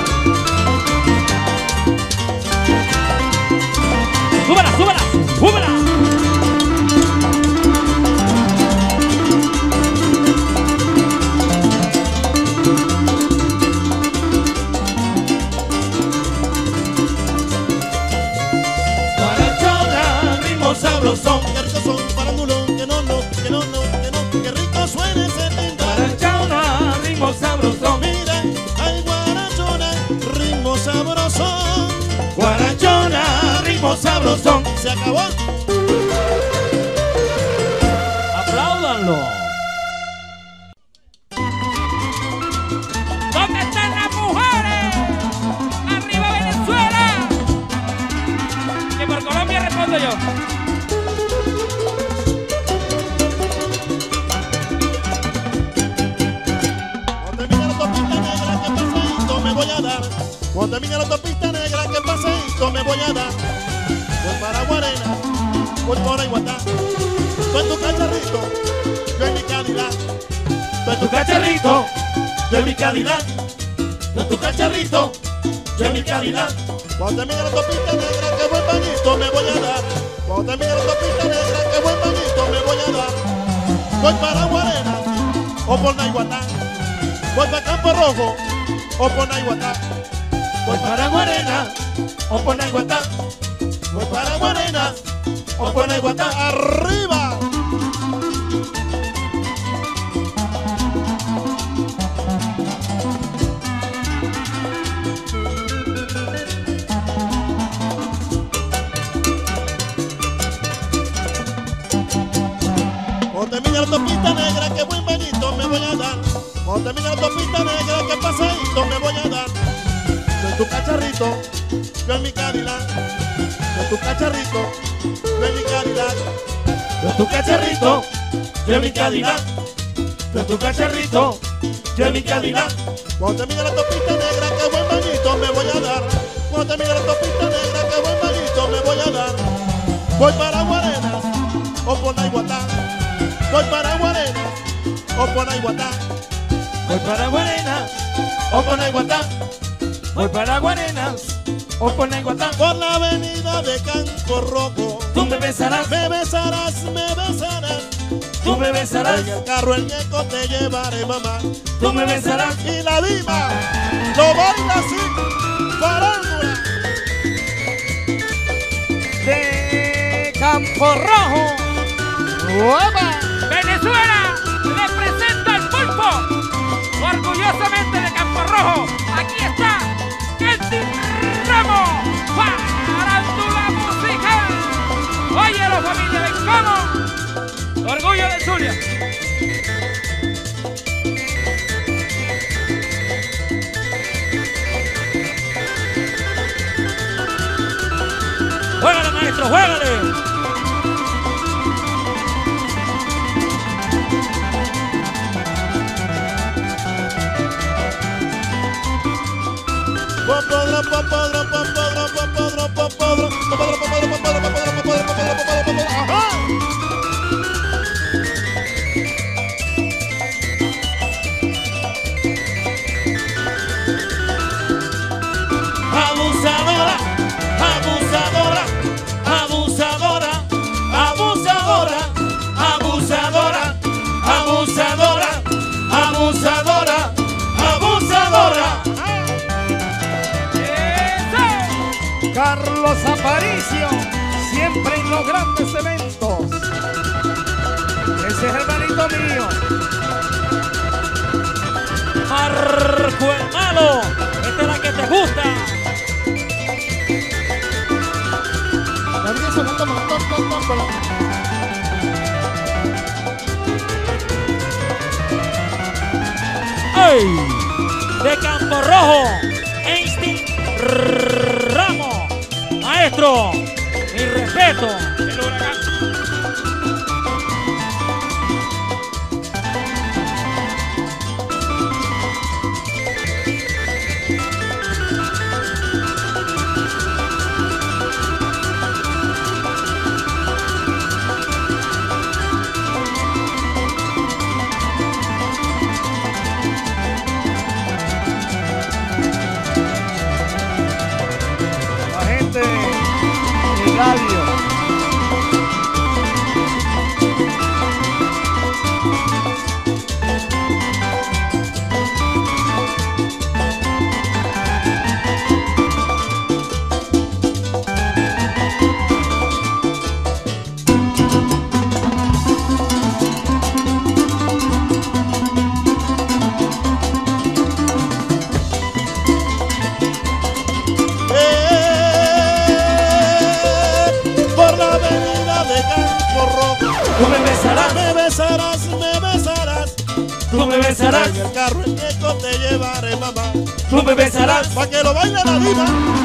¡Súbela, súbela, súbela! Guarachona, ritmo sabrosón, qué rico son, farandulón, que no, no, que no, no, que no, qué rico suena ese timbre. Guarachona, ritmo sabrosón. Mira, ay guarachona, ritmo sabrosón. Guarachona, ritmo sabrosón. Se acabó. Apláudanlo. ¿Dónde están las mujeres? ¡Arriba Venezuela! Que por Colombia respondo yo. Cuando termine la autopista negra, que paseíto me voy a dar. Cuando termine la autopista negra, que paseíto me voy a dar. Voy para Guarena, voy por Iguatá. Tú en tu cacharrito, yo en mi Cadillac. Tú en tu cacharrito, yo en mi Cadillac. Tú en tu cacharrito, yo en mi Cadillac. Cuando termine la autopista negra, que buen bañito me voy a dar. Cuando termine la autopista negra, que buen bañito me voy a dar. Voy para Guarena, o por Naiguatá. Voy para Campo Rojo, o por Naiguatá. Voy para Guarena, o por Naiguatá. Voy para Guarena, o por Naiguatá. ¡Arriba! Cuando termine la autopista negra, que buen bañito me voy a dar. Cuando termine la autopista negra, que paseíto me voy a dar. Tú en tu cacharrito, yo en mi Cadillac. Tú en tu cacharrito, yo en mi Cadillac. Tú en tu cacharrito, yo en mi Cadillac. Tú en tu cacharrito, yo en mi Cadillac. Cuando termine la autopista negra, que buen bañito me voy a dar. Cuando termine la autopista negra, que buen bañito me voy a dar. Voy para Guarenas, o por Naiguatá. Voy para Guarenas, o por Naiguatá. Voy para Guarenas, O por Naiguatá. voy para Guarenas, o por Naiguatá. Por la avenida de Campo Rojo. Tú me besarás, Me besarás, me besarás. tú me besarás, En el carro el ñeco te llevaré, mamá. tú me besarás. Y la diva lo baila así, farándula. De Campo Rojo. ¡Uepa! Venezuela, le presento al pulpo. Orgullosamente de Campo Rojo, aquí está Kelty Ramos, farándula musical. Óyelo, familia, ven cómo. Orgullo de Zulia. Juégale, maestro, juégale. Popodro, popodro, popodro, popodro, popodro, popodro, popodro, popodro, popodro, popodro, popodro, popodro, popodro. ¡Ajá! Abusadora, abusadora, abusadora, abusadora, abusadora, abusadora, abusadora, abusadora. ¡Eso! Carlos Aparicio, siempre en los grandes eventos. Ese es hermanito mío. Marco el Malo, esta es la que te gusta. La vida sonando montón, montón, montón. ¡Ay! De Campo Rojo, Einstein Ramos. Maestro, mi respeto. El huracán. Tú me besarás, Me besarás, me besarás. tú me besarás, En el carro en eco te llevaré, mamá. tú me besarás. Pa' que lo baile la diva.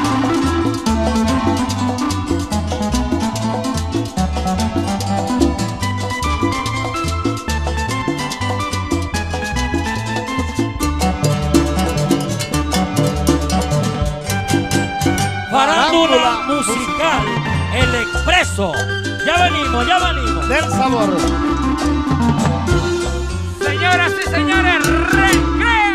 Farándula musical, El Expreso. Ya venimos, ya venimos. Del sabor. Señoras y señores, recreo.